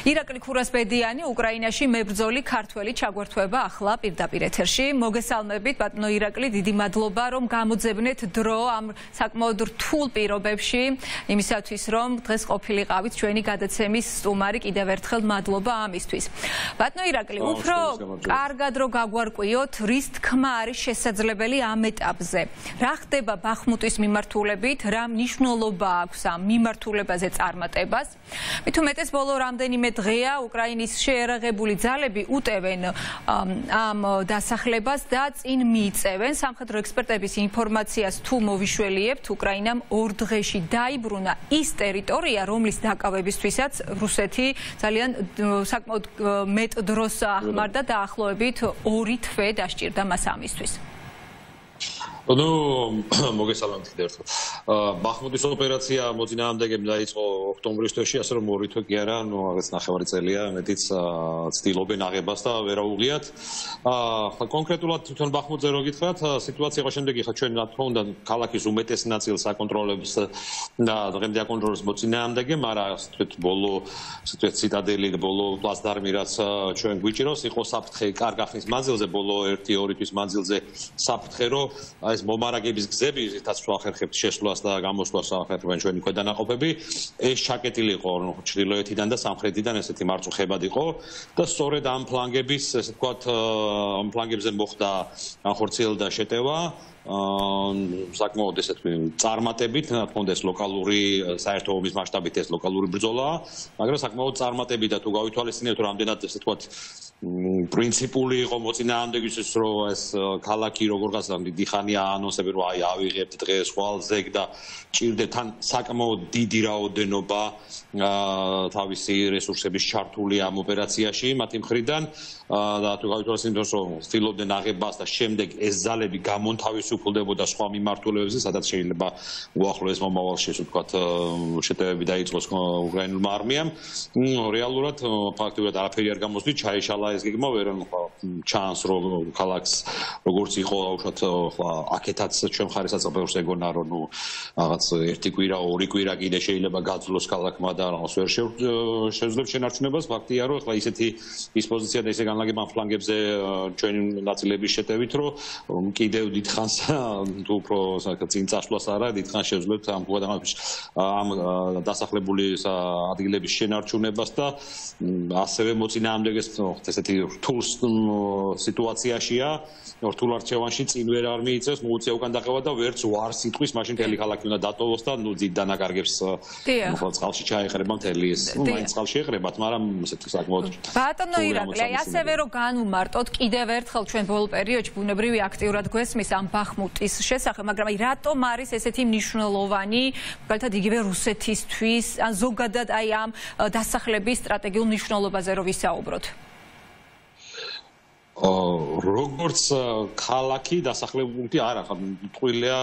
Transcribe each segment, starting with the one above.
ირაკლი ქურასბედიანი უკრაინაში მებრძოლი ქართველი ჩაგვერთვება ახლა პირდაპირ ეთერში. მოგესალმებით ბატონო ირაკლი, დიდი მადლობა რომ გამოძებნეთ დრო ამ საკმაოდ რთულ პირობებში იმისათვის რომ დღეს ყოფილიყავით ჩვენი გადაცემის სტუმარი. კიდევ ერთხელ მადლობა ამისთვის. ბატონო ირაკლი, უფრო კარგად რომ გაგვარკვიოთ, რის თქმა არის შესაძლებელი ამ ეტაპზე. რა ხდება ბახმუტის მიმართულებით, რა მნიშვნელობა აქვს ამ მიმართულებაზე წარმატებას? მით უმეტეს ბოლო რამდენიმე დღეა უკრაინის შეერაღებული ძალები უტევენ ამ დასახლებას და წინ მიიწევენ. სამხედრო ექსპერტების ინფორმაციას თუ მოვიშველიებთ, უკრაინამ 2 დღეში დაიბრუნა ის ტერიტორია, რომლის დაკავებისთვისაც რუსეთი ძალიან საკმაოდ მეტ დროს ახმარდა და ახლოებით 2 თვე დასჭირდა მას ამისთვის. მოგესალმებით კიდევ ერთხელ. ბახმუტის ოპერაცია მოწინააღმდეგემ დაიწყო ოქტომბრის თვეში, ასე რომ 2 თვე კი არა, რაღაც ნახევარი წელია, მეტიც ცდილობენ აღებას და ვერაუღლიათ. კონკრეტულად თვითონ ბახმუტზე რო გითხრათ, სიტუაცია იყო შემდეგი, ხა ჩვენ რა თქმა უნდა ქალაქის უმეტეს ნაწილს აკონტროლებს და დღემდე აკონტროლებს მოწინააღმდეგე, მაგრამ ბოლო ციტადელი, ბოლო პლაცდარმი რაც ჩვენ გვიჭიროს, იყო საფრთხე კარგ ახნის მანძილზე, ბოლო 1-2 თვის მანძილზე საფრთხე, რომ ეს მომარაგების გზები, რითაც ვახერხებთ შესვლას და გამოსვლას ახერხებენ ჩვენი ქვედანაყოფები, ეს ჩაკეტილი იყო ჩრდილოეთიდან და სამხრეთიდან, ესეთი მარწუხებად იყო და სწორედ ამ ფლანგების, ესე ვთქვათ, ამ ფლანგებზე მოხდა განხორციელდა შეტევა. საკმაოდ ესეთ წარმატებით, რა თქმა უნდა ეს ლოკალური საერთო ომის მასშტაბით ეს ლოკალური ბრძოლაა, მაგრამ საკმაოდ წარმატებით და თუ გავითვალისწინებთ რამდენად ესე ვთქვათ პრინციპული იყო მოწინააღმდეგისთვის, რომ ეს ქალაქი როგორ გასაგებია დიდი ხანია ანონსები, რომ აი ავიღებთ დღეს ხვალზეგ და ჭირდებთ თან საკმაოდ დიდი რაოდენობა თავისი რესურსების ჩართული ამ ოპერაციაში მათი მხრიდან და თუ გავითვალისწინებთ რომ ცდილობდნენ აღებას და შემდეგ ეს ძალები გამონთავისუფლდებოდა სხვა მიმართულებებზე, სადაც შეიძლება უახლოეს მომავალში ასე ვთქვათ შეტევები დაიწყოს უკრაინულმა არმიამ. რეალურად ფაქტობრივად არაფერი არ გამოსდით, ჩაეშალა ეს გეგმა, ვერან ჩანს რომ ქალაქს როგორც იყო უშუალოდ აქეთაც ჩვენ ხარისაწყობებს ეგონა რომ რაღაც 1 კვირა 2 კვირა კიდე შეიძლება გაძლოს ქალაქმა და რაღაც ვერ შეძლებს შენარჩუნებას. ფაქტია რომ ახლა ისეთი ის პოზიცია და ისე განლაგება ამ ფლანგებზე ჩვენი ნაწილების შეტევით, რომ კიდევ დიდხანს თუ უფრო წინ წასვლას არა, დიდხანს შევძლებთ ამ გადაღებაში ამ დასახლებული ადგილების შენარჩუნებას და ასევე მოწინააღმდეგეს ესეთი რთულ სიტუაციაშია, რთულ არჩევანში წინ ვერ არ მიიწევს, მოუწია უკან დაყევა და ვერც უარს იტყვის, მაშინ მთელი ქალაქი უნდა დატოვოს და ძით დანაკარგებს წყალში ჩაეყრება მთელი ეს. მაინც წყალში ეყრებათ, მაგრამ ესეთი საკმაოდ ბატონო ირაკლი, აი ასევე რომ განვმარტოთ კიდევ ერთხელ ჩვენ ბოლო პერიოდში ბუნებრივი აქტიურად გვესმის ამ ბახმუტის შესახებ, მაგრამ აი რატომ არის ესეთი მნიშვნელოვანი, მაგალითად იგივე რუსეთისთვის, ან ზოგადად აი ამ დასახლების სტრატეგიულ მნიშვნელობაზე რომ ვისაუბროთ? როგორც ქალაქი დასახლებული პუნქტი არა, ტყუილია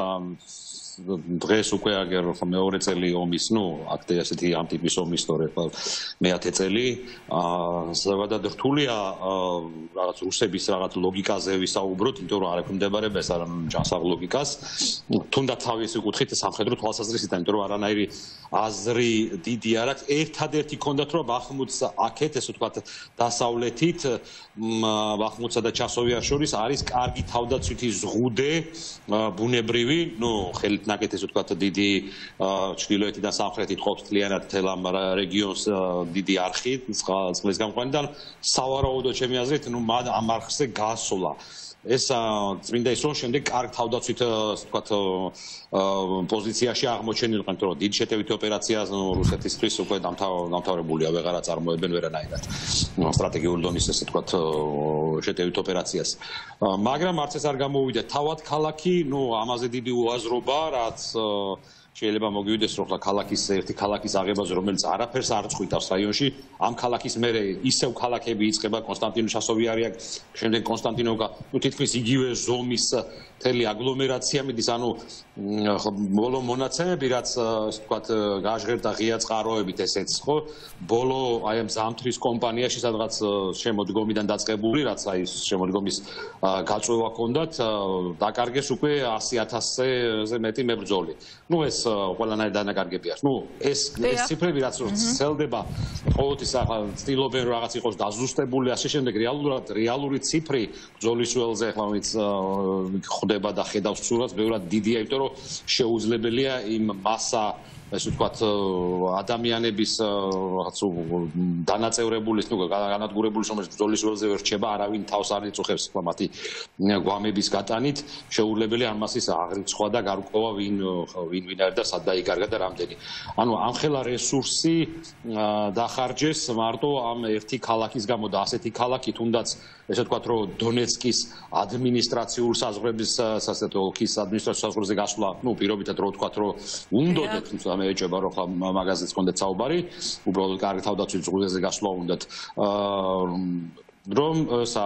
დღეს უკვე აგერ მეორე წელი ომის, აქტი ასეთი ამ ტიპის ომის თორე მე-10 წელი ზოგადად რთულია რაღაც რუსების რაღაც ლოგიკაზე ვისაუბროთ, იმიტომ რომ არ ექვემდებარება ეს ჯანსაღ ლოგიკას. თუნდაც თავისი კუთხით სამხედრო თვალსაზრისით, იმიტომ რომ არანაირი აზრი დიდი არ აქვს. ერთადერთი კონდათ რომ ბახმუტს აქეთ, ესე ვთქვათ, დასავლეთით ბახმუტსა და ჩასოვიარ შორის არის კარგი თავდაცვითი ზღუდე ბუნებრივი, ხელით ნაკეთ ესე ვთქვათ, დიდი ჩრდილოეთიდან სამხრეთით ყოფს მთლიანად მთელ ამ რეგიონს დიდი არხი წყლის გამყვანიდან, სავარაუდოდ ჩემი აზრით, ამ არხზე გასვლა. ეს წმინდა ის რომ შემდეგ კარგ თავდაცვით ვთქვათ პოზიციაში აღმოჩენილიყენ, რომ დიდი შეტევითი ოპერაცია რუსეთისთვის უკვე დამთავრებულია, ვეღარა წარმოებენ ვერანაირად სტრატეგიული დონის ესე ვთქვათ შეტევით ოპერაციას. მაგრამ არც ეს არ გამოვიდა თავად ქალაქი, ამაზე დიდი უაზრობა, რაც შეიძლება მოგივიდეს რომ ერთი ქალაქის აღებაზე, რომელიც არაფერს არ წყვიტავს რაიონში, ამ ქალაქის მერე ისევ ქალაქები იწყება, კონსტანტინე ჩასოვიარი აქვს, შემდეგ კონსტანტინოვკა, თითქმის იგივე ზომის მთელი აგლომერაცია მიდის, ანუ ბოლო მონაცემები, რაც ასე ვთქვათ, გაჟღერდა ღია წყაროებით ესეც, ხო? ბოლო აი ამ ზამთრის კომპანიაში სადღაც შემოდგომიდან დაწყებული, რაც აი შემოდგომის გაწვევა ჰქონდათ, დაკარგეს უკვე 100,000-ზე მეტი მებრძოლი. ნუ ეს ყველანაირ დანაკარგებია. ნუ ეს ციფრები რაც ცელდება, ყოველთვის ცდილობენ რომ რაღაც იყოს დაზუსტებული, ასე შემდეგ რეალური ციფრი ბრძოლის ველზე ახლა ვინც ხდება და ხედავს სურათს, ბევრად დიდია, იმიტომ რომ შეუძლებელია იმ მასა ესე ვთქვათ ადამიანების რაღაც დანაწევრებულის, ნუ განადგურებულის, რომელიც ბრძოლის ველზე ვერ რჩება, არავინ თავს არ იწუხებს მათი გვამების გატანით, შეუძლებელია ამ მასის აღრიცხვა და გარკვევა ვინ არის და სად დაიკარგა და რამდენი. ანუ ამხელა რესურსი დახარჯეს მარტო ამ ერთი ქალაქის გამო და ასეთი ქალაქი თუნდაც ესე ვთქვათ, რომ დონეცკის ადმინისტრაციულ საზღვრების ოლქის ადმინისტრაციულ საზღვრებზე გასვლა, ნუ პირობითად რო ვთქვათ, რომ უნდოდეთ, თუმცა მე ეჭება რომ ხა მაგაზეც კონდეთ საუბარი, უბრალოდ კარგი თავდაცვის ზღუდეზე გასვლა უნდათ. რომ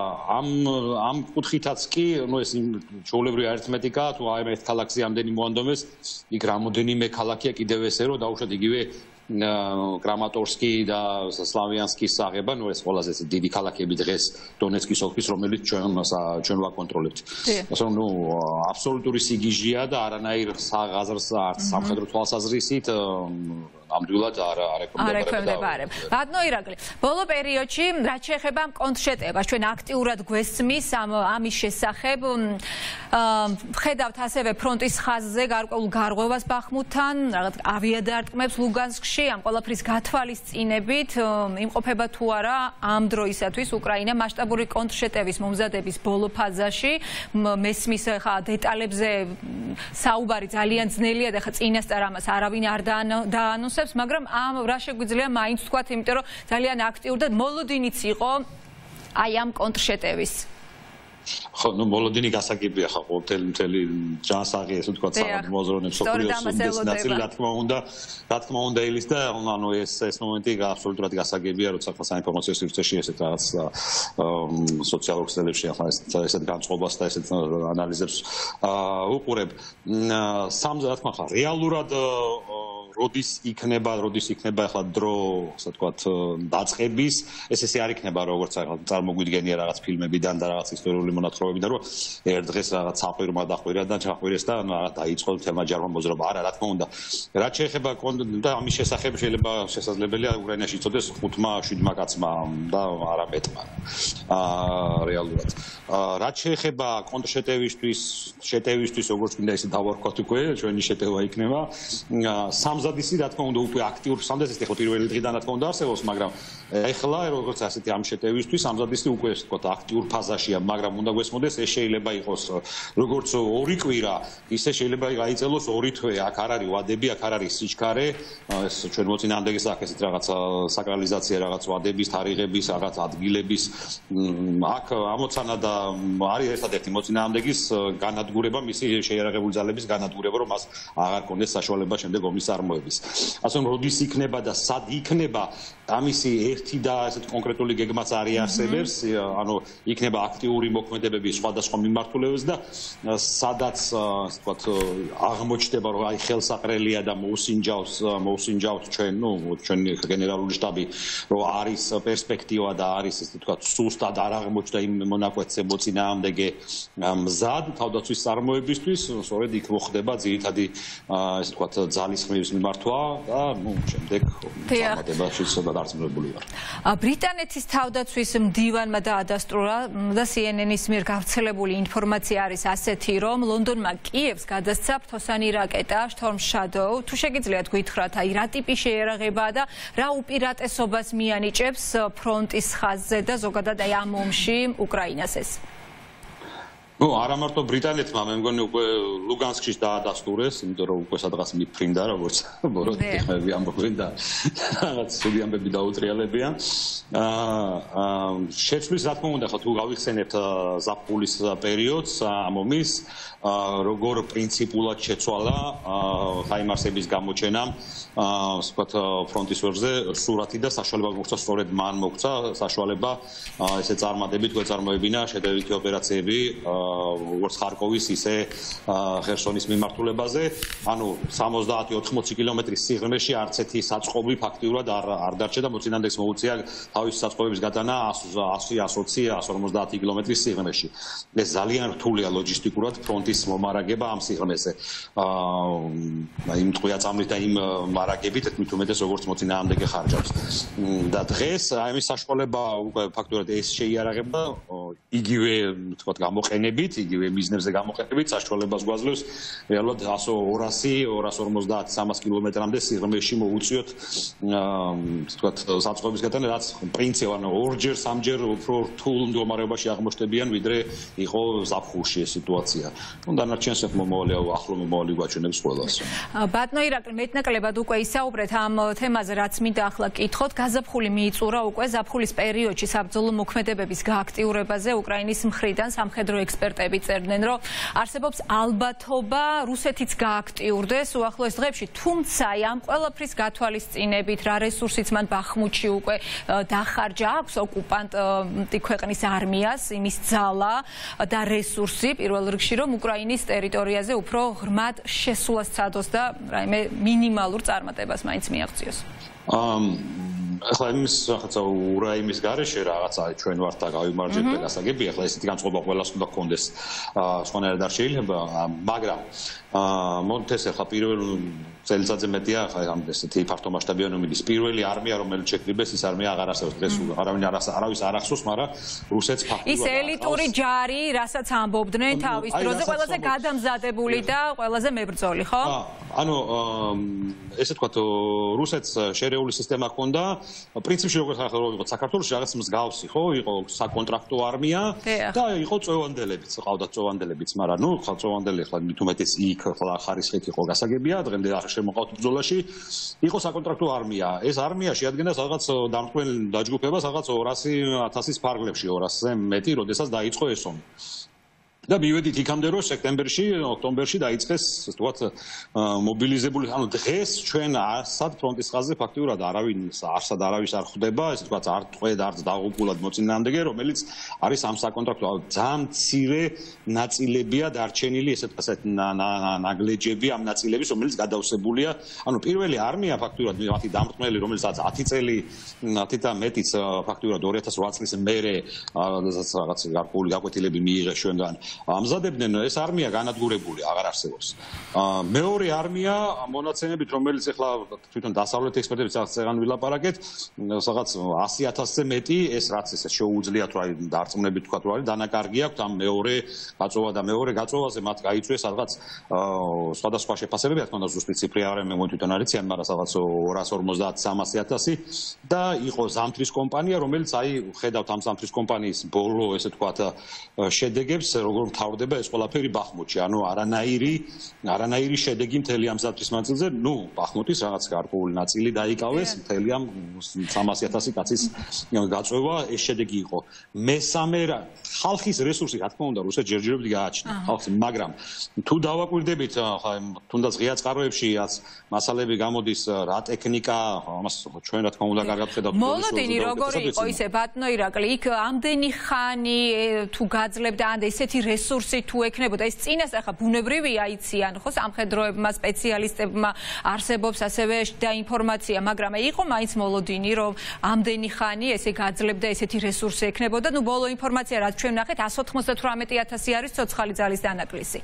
ამ კუთხითაც კი, ნუ ეს ჩვეულებრივი არითმეტიკა, თუ აი ერთ ქალაქზე ამდენი მოანდომეს, იქ რამოდენიმე ქალაქია კიდევ ესე, რომ დაუშვათ იგივე კრამატორსკი და სლავიანსკის აღება, ნუ ეს ყველაზე დიდი ქალაქები დღეს დონეცკის ოლქის, რომელიც ჩვენ ვაკონტროლებთ. ასე რომ ნუ აბსოლუტური სიგიჟეა და არანაირ საღაზრს არც სამხედრო თვალსაზრისით ამდვილად არ ექვემდებარება. ბატონო ირაკლი, ბოლო პერიოდში რაც შეეხება კონტრშეტევას, ჩვენ აქტიურად გვესმის ამის შესახებ, ხედავთ ასევე ფრონტის ხაზზე გარკვეულ გარღვევას ბახმუთთან, რაღაც ავიადარტყმებს ლუგანსკში, ამ ყველაფრის გათვალისწინებით იმყოფება თუ არა ამ დროისათვის უკრაინა მასშტაბური კონტრშეტევის მომზადების ბოლო ფაზაში, მესმის ხა დეტალებზე საუბარი ძალიან ძნელია და ხა წინასწარ ამას არავინ არ დაანონსებს, მაგრამ ამ რა შეგვიძლია მაინც ვთქვათ, იმიტომ რომ ძალიან აქტიური და მოლოდინიც იყო აი ამ კონტრშეტევის. ხო, ნუ მოლოდინი გასაგებია ხა მთელი ჯანსაღი ესე ვთქვათ, მოზრონებს სოფლიოს ნაწილი, რა თქმა უნდა ელის და ანუ ეს მომენტი აბსოლუტურად გასაგებია, როცა ხა საინფორმაციო სივრცეში ესეთ რაღაც სოციალურ ქსელებში ახლა ესეთ განწყობას და ესეთ ანალიზებს უყურებ. სამზე რა თქმა უნდა, რეალურად როდის იქნება ახლა დრო, ასე ვთქვათ, დაწყების, ესე არ იქნება როგორც ახლა წარმოგვიდგენია რაღაც ფილმებიდან და რაღაც ისტორიული მონათხრობებიდან, რომ ერთ დღეს რაღაც საყვირმა დახვირა და ჩახვირეს და დაიწყო თემა ჯარმა მოძრაობა. არა, რა თქმა უნდა. რაც შეეხება და ამის შესახებ შესაძლებელია უკრაინაში იცოდეს 5-7 კაცმა და არა მეტმა. რეალურად. რაც შეეხება კონტრშეტევისთვის, როგორც მინდა ისე დავარქვათ უკვე, ჩვენი შეტევა იქნება. სამზადისი, რა თქმა უნდა, უკვე აქტიურ სამზადისი ხო პირველი დღიდან რა თქმა უნდა არსებობს, მაგრამ ეხლა როგორც ასეთი ამ შეტევისთვის სამზადისი უკვე ასე ვთქვათ აქტიურ ფაზაშია, მაგრამ უნდა გვესმოდეს ეს შეიძლება იყოს როგორც 2 კვირა, ისე შეიძლება გაიწელოს 2 თვე. აქ არ არის ვადები, აქ არ არის სიჩქარე, ეს ჩვენ მოწინააღმდეგეს აქ ესეთ რაღაც საკრალიზაცია, რაღაც ვადების, თარიღების, რაღაც ადგილების აქ ამოცანა და არის ერთადერთი მოწინააღმდეგის განადგურება, მისი შეიარაღებული ძალების განადგურება, რომ მას აღარ კონდეს საშუალება შემდეგ ომის წარმოების. ასე რომ როდის იქნება და სად იქნება, ამისი ერთი და ესეთ კონკრეტული გეგმაც არ იარსებებს, ანუ იქნება აქტიური მოქმედებები სხვადასხვა მიმართულებას და სადაც ასე ვთქვათ აღმოჩნდება, რომ აი ხელსაყრელია და მოუსინჯავს ჩვენი გენერალური штаბი, რომ არის პერსპექტივა და არის ესე ვთქვათ სუსტად არ აღმოჩნდა იმ მონაკვეთზე მოწინააღმდეგე მზად თავდაცვის წარმოებისთვის, სწორედ იქ მოხდება ძირითადი ესე ვთქვათ ძალისხმევის მიმართვა და შემდეგ წარმატებაში დარწმუნებული ვარ. ბრიტანეთის თავდაცვის მდივანმა დაადასტურა და CNN-ის მიერ გავრცელებული ინფორმაცია არის ასეთი, რომ ლონდონმა კიევს გადასცა ფრთოსანი რაკეტა Storm Shadow. თუ შეგიძლიათ გითხრათ, აი რა ტიპის შეიარაღებაა და რა უპირატესობას მიანიჭებს ფრონტის ხაზზე და ზოგადად აი ამ ომში უკრაინას ეს? ნუ არა მარტო ბრიტანეთმა, მე მგონი უკვე ლუგანსკში დაადასტურეს, იმიტომ რომ უკვე სადღაც მიფრინდა, როგორც ბოროტეხები ამბობენ და რაღაც სუდი ამბები დაუტრიალებიან. შეცვლის რა თქმა უნდა, ხო თუ გავიხსენებთ ზაფხულის პერიოდს ამ ომის, როგორ პრინციპულად შეცვალა ხაიმარსების გამოჩენამ, ასე ვთქვათ, ფრონტის ვერზე სურათი და საშუალება მოგვცა, სწორედ მან მოგვცა საშუალება ესე წარმატებით გვეწარმოებინა შეტევითი ოპერაციები როგორც ხარკოვის, ისე ხერსონის მიმართულებაზე. ანუ 70-80 კილომეტრის სიღრმეში არც ერთი საწყობი ფაქტიურად არ დარჩა და მოწინააღმდეგეს მოუწია თავისი საწყობების გატანა 100-120-150 კილომეტრის სიღრმეში. ეს ძალიან რთულია ლოჯისტიკურად ფრონტის მომარაგება ამ სიღრმეზე. იმ ტყვია-წამლით და იმ მარაგებით მით უმეტეს როგორც მოწინააღმდეგე ხარჯავს. და დღეს ამის საშუალება უკვე ფაქტურად ეს შეიარაღება იგივე თქვათ გამოყენებით, იგივე მიზნებზე გამოყენებით საშუალებას გვაძლევს რეალურად 100-250, 300 კილომეტრამდე სიღრმეში მოუწიოთ თქვათ საწყობის გატანა, რაც პრინციპი ანუ ორჯერ, სამჯერ უფრო რთულ მდგომარეობაში აღმოჩნდებიან, ვიდრე იყო ზაფხულში ეს სიტუაცია. ნუ დანარჩენს ახლო მომავალი გვაჩვენებს ყველას. ბატონო ირაკლი, მეტნაკლებად უკვე ისაუბრეთ ამ თემაზე, რაც მინდა ახლა კითხოთ. გაზაფხული მიიწურა უკვე ზაფხულის პერიოდში საბრძოლო მოქმედებების გააქტიურებაზე უკრაინის მხრიდან სამხედრო ექსპერტები წერდნენ, რომ არსებობს ალბათობა რუსეთიც გააქტიურდეს უახლოეს დღეებში, თუმცა ამ ყველაფრის გათვალისწინებით რა რესურსიც მან ბახმუთში უკვე დახარჯა აქვს ოკუპანტი ქვეყნის არმიას, იმის ძალა და რესურსი პირველ რიგში, რომ უკრაინის ტერიტორიაზე უფრო ღრმად შესულას ცადოს და რაიმე მინიმალურ წარმატებას მაინც მიაღწიოს. ახლა იმის რაღაცა ურაიმის გარეშე რაღაცა ჩვენ ვართ და გავიმარჯვეთ და გასაგებია, ახლა ესეთი განწყობა ყველას უნდა გქონდეს, სხვანაირად არ შეიძლება, მაგრამ მონთეს ახლა პირველ წელიწადზე მეტია ახლა ამ ესეთი ფართომასშტაბიანი ომის პირველი არმია, რომელიც შეკრიბეს, ის არმია აღარ არსებობს დღეს, არავის არ ახსოვს, მაგრამ რუსეთს ფაქტობრივად ის ელიტური ჯარი, რასაც ამბობდნენ თავის დროზე, ყველაზე გადამზადებული და ყველაზე მებრძოლი, ხო? ანუ ესე თქვათ რუსეთს შერეული სისტემა ჰქონდა, პრინციპში როგორც ახლა იყო საქართველოში რაღაც მსგავსი, ხო? იყო საკონტრაქტო არმია და იყო წევანდელებიც, ყავდათ წევანდელებიც, მაგრამ ნუ ხა წევანდელი ახლა მით უმეტეს იქ ხლა ხარისხით იყო გასაგებია, დღემდე არ შემოყავთ ბრძოლაში, იყო საკონტრაქტო არმია. ეს არმია შეადგენდა რაღაც დამტყმელ დაჯგუფებას, რაღაც 200,000-ის ფარგლებში, 200-ზე მეტი, როდესაც დაიწყო ეს ომი. და მივედით იქამდე, რომ სექტემბერში, ოქტომბერში დაიწყეს, თქვათ, მობილიზებული, ანუ დღეს ჩვენ ასად ფრონტის ხაზზე ფაქტიურად არავის არ ხვდება, ესე თქვათ, არ ტყვედ, არც დაღუპულად მოწინააღმდეგე, რომელიც არის ამ საკონტრაქტო, ძალიან მცირე ნაწილებია დარჩენილი, ესე თქვათ, ნაგლეჯები ამ ნაწილების, რომელიც გადავსებულია, ანუ პირველი არმია ფაქტიურად მათი დამრტყმელი, რომელიც 10 წელი, 10 და მეტიც ფაქტიურად 2008 წლის მერე რაღაც გარკვეული გაკვეთილები მიიღეს ჩვენგან. ამზადებდნენ ეს არმია განადგურებული აღარ არსებობს. მეორე არმია მონაცემებით, რომელიც ახლა თვითონ დასავლეთ ექსპერტებიც აღწევან ვილაპარაკეთ, რაღაც 100,000-ზე მეტი, ეს რაც ესე შეუძლიათ რა დარწმუნებით თქვა რომ არის დანაკარგი აქვს ამ მეორე გაწოვა და მეორე გაწოვაზე მათ გაიწვიეს რაღაც სხვადასხვა შეფასებები, რა თქმა უნდა ზუსტი ციფრი არ მე თვითონ არიციან, მაგრამ რაღაც 250-300,000 და იყო ზამთრის კომპანია, რომელიც აი ხედავთ ამ ზამთრის კომპანიის ბოლო ესე თქვა შედეგებს როგორ მთავრდება ეს ყველაფერი ბახმუთში, ანუ არანაირი შედეგი მთელი ამ ზამთრის მანძილზე, ნუ ბახმუთის რაღაც გარკვეული ნაწილი დაიკავეს, მთელი ამ 300,000 კაცის გაწვევა ეს შედეგი იყო. მესამე ხალხის რესურსი, რა თქმა უნდა, რუსეთს ჯერჯერობით გააჩნდა ხალხს, მაგრამ თუ დავაკვირდებით, თუნდაც ღია წყაროებში მასალები გამოდის, რა ტექნიკა, ამას ჩვენ რა თქმა უნდა კარგად ხედავთ. მოლოდინი როგორი იყო ისე ბატონო ირაკლი, იქ ამდენი ხანი თუ გაძლებდა ან ესეთი რესურსი თუ ექნებოდა, ეს წინას ახლა ბუნებრივია იციან, ხო, სამხედროებმა, სპეციალისტებმა არსებობს ასევე და ინფორმაცია, მაგრამ იყო მაინც მოლოდინი, რომ ამდენი ხანი ესე გაძლებდა ესეთი რესურსი ექნებოდა, ნუ ბოლო ინფორმაცია რაც ჩვენ ნახეთ 198,000 არის ცოცხალი ძალის დანაკლისი.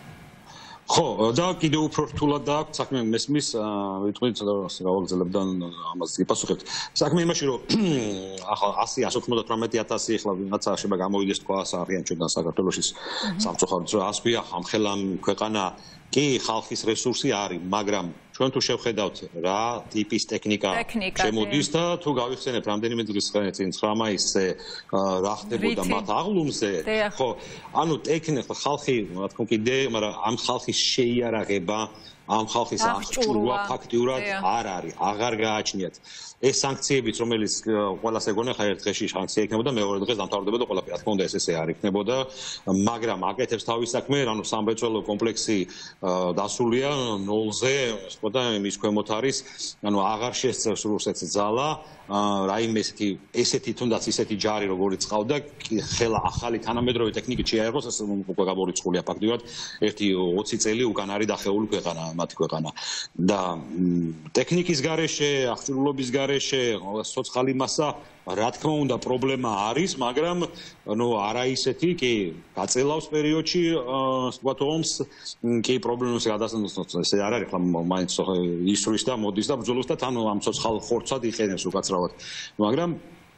ხო, და კიდევ უფრო რთულად დააქვთ საქმე მესმის, ვიტყვით გავაგზავნებდა ამას გიპასუხებთ. საქმე იმაში, რომ ახლა 100-198,000 ახლა ვიღაცა შეიძლება გამოვიდეს თქვა არიან ჩვენგან საქართველოში სამწუხაროდ, რომ ასვია ხამხელა ქვეყანა კი ხალხის რესურსი არის, მაგრამ ჩვენ თუ შევხედავთ რა ტიპის ტექნიკა შემოდის და თუ გავიხსენებთ რამდენიმე დღის წინ 9 მაისზე რა ხდებოდა მათ აღლუმზე, ხო, ანუ ტექნიკა ხალხი, რა თქმა უნდა, მაგრამ ამ ხალხის შეიარაღება ამ ხალხის აღჭურვა ფაქტიურად არ არის, აღარ გააჩნიათ. ეს სანქციებიც, რომელიც ყველას ეგონა, ხა ერთ დღეში სანქცია იქნებოდა, მეორე დღეს დამთავრდებოდა ყველაფერი. რა თქმა უნდა, ეს არ იქნებოდა, მაგრამ აკეთებს თავის საქმე, ანუ სამრეწველო კომპლექსი დასულია ნოლზე, ხოდა იმის ქვემოთ არის, ანუ აღარ შესწევს რუსეთს ძალა, რაიმე ესეთი თუნდაც ისეთი ჯარი როგორიც ყავდა, ხელა ახალი თანამედროვე ტექნიკით შეაიღოს, ეს უკვე გამორიცხულია ფაქტიურად, 1-20 წელი უკან არის დახეული ქვეყანა, მათი ქვეყანა. და ტექნიკის გარეშე, აღჭურვილობის გარეშე, სოციალური მასა, რა თქმა უნდა, პრობლემა არის, მაგრამ ნუ არა ისეთი, კი, გაწელავს პერიოდში, ვთქვათ, ომს, კი, პრობლემას გადასცემს, ესე არ არის, ხლა მაინც ისვრის და მოდის და ბრძოლობს და თან ამ ცოცხალ ხორცად იყენებს უკაცრავად. მაგრამ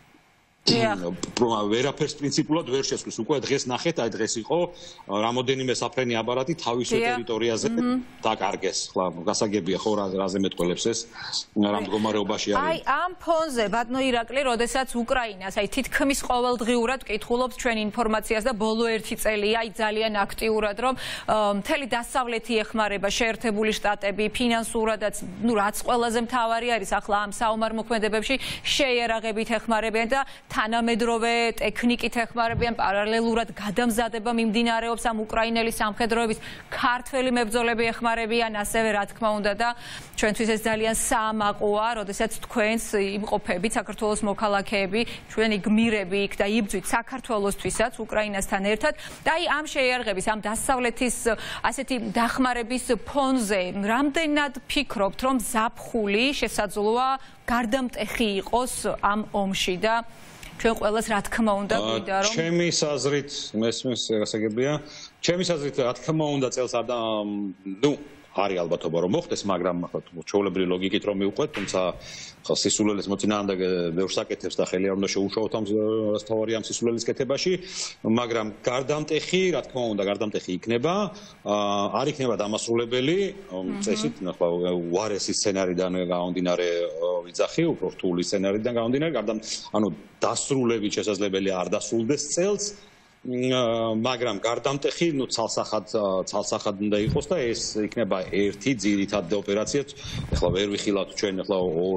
ვერაფერს პრინციპულად ვერ შესვლის. უკვე დღეს ნახეთ, აი დღეს იყო რამოდენიმე საფრენი აპარატი თავის ტერიტორიაზე დაკარგეს. ხლა გასაგებია ხო რაზე მეტყველებს ეს რა მდგომარეობაში არის. აი ამ ფონზე ბატონო ირაკლი, როდესაც უკრაინას აი თითქმის ყოველდღიურად კითხულობს ჩვენ ინფორმაციას და ბოლო 1 წელია აი ძალიან აქტიურად რომ მთელი დასავლეთი ეხმარება, შეერთებული შტატები, ფინანსურადაც, ნუ რაც ყველაზე მთავარი არის ახლა ამ საომარ მოქმედებებში შეიარაღებით ეხმარებიან და თანამედროვე ტექნიკით ეხმარებიან, პარალელურად გადამზადება მიმდინარეობს ამ უკრაინელი სამხედროების, ქართველი მებრძოლები ეხმარებიან, ასევე რა თქმა უნდა და ჩვენთვის ეს ძალიან საამაყოა, როდესაც თქვენს იმყოფებით საქართველოს მოქალაქეები, ჩვენი გმირები იქ და იბრძვით საქართველოსთვისაც უკრაინასთან ერთად და აი ამ შეიარაღების, ამ დასავლეთის ასეთი დახმარების ფონზე რამდენად ფიქრობთ, რომ ზაფხული შესაძლოა გარდამტეხი იყოს ამ ომში და ჩვენ ყველას რა თქმა უნდა გვინდა რომ ჩემი აზრით მესმის გასაგებია ჩემი აზრით რა თქმა უნდა წელს არ და ნუ არის ალბათობა რომ მოხდეს მაგრამ ჩვეულებრივი ლოგიკით რომ მივყვეთ თუმცა სისულელეს მოწინააღმდეგე ბევრს აკეთებს და ხელი არ უნდა შეუშაოთ ამ თავარი ამ სისულელის კეთებაში მაგრამ გარდამტეხი რა თქმა უნდა გარდამტეხი იქნება არ იქნება დამასრულებელი წესით ნახვა უარესი სცენარიდან გამომდინარე ვიძახი უფრო რთული სცენარიდან გამომდინარე ანუ დასრულებით შესაძლებელია არ დასრულდეს წელს მაგრამ გარდამტეხი ნუ ცალსახად უნდა იყოს და ეს იქნება ერთი ძირითადი ოპერაცია. ეხლა ვერ ვიხილავთ ჩვენ ეხლა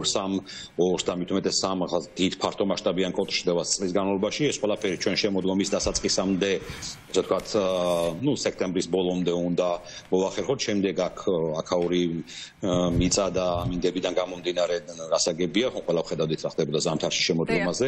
2-3 მithumetes 3 ახლა დიდ ფართო მასშტაბიან კონტრშდება წლის განმავლობაში ეს ყველაფერი ჩვენ შემოდგომის დასაწყისამდე ესე ვთქვათ ნუ სექტემბრის ბოლომდე უნდა მოვახერხოთ შემდეგ აქაური მიწა და მინდებიდან გამომდინარე გასაგებია ხო ყველა ხედავდით რა ხდებოდა ზამთარში შემოდგომაზე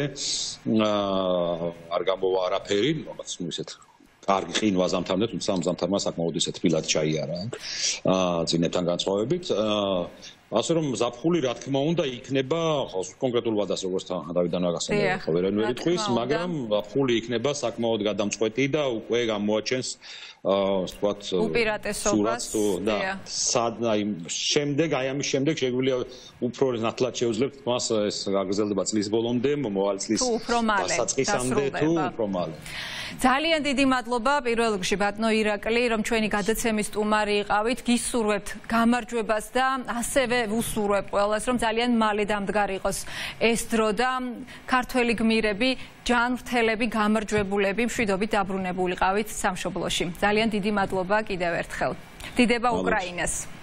არ გამოვა არაფერი ისეთ კარგი ყინვა ზამთარამდე, თუმცა ამ ზამთარმა საკმაოდ ისე თბილად ჩაიარა. წინებთან განსხვავებით, ასე რომ ზაფხული რა თქმა უნდა იქნება კონკრეტულ ვადას როგორც დავიდან აღასრულეთ, ხო ვერ იტყვის, მაგრამ ზაფხული იქნება საკმაოდ გადამწყვეტი და უკვე გამოაჩენს ვთქვათ უპირატესობას და აი შემდეგ აი ამის შემდეგ შეგვიძლია უფრო ნათლად შევძლებთ მას ეს გაგრძელდება წლის ბოლომდე, მომავალ წლის დასაწყისამდე თუ უფრო მალე. ძალიან დიდი მადლობა პირველ რიგში ბატონო ირაკლი რომ ჩვენი გადაცემის სტუმარი იყავით გისურვებთ გამარჯვებას და ასევე ვუსურვებ ყველას რომ ძალიან მალე დამდგარ იყოს ეს დრო და ქართველი გმირები ჯანმრთელები გამარჯვებულები მშვიდობით დაბრუნებულიყავით სამშობლოში ძალიან დიდი მადლობა კიდევ ერთხელ დიდება უკრაინას